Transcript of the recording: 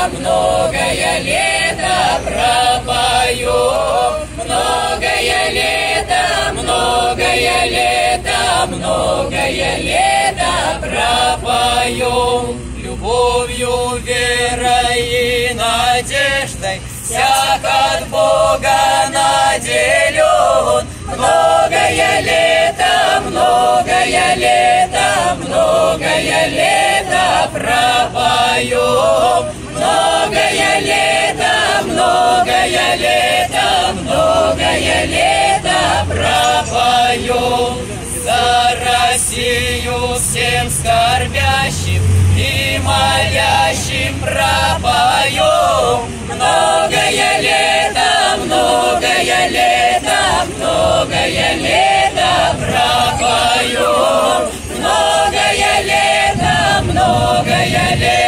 многое лето пропоем. Многое лето, многое лето, многое лето пропоем. Любовью, верой и надеждой всяк от Бога наделен. Многое лето, многое лето, многое лето пропоем. Многое лето, многое лето, многое лето пропоем. За Россию всем скорбящим и молящим пропоем. Многое лето, многое лето, многое лето пропоем. Многое лето, многое лето.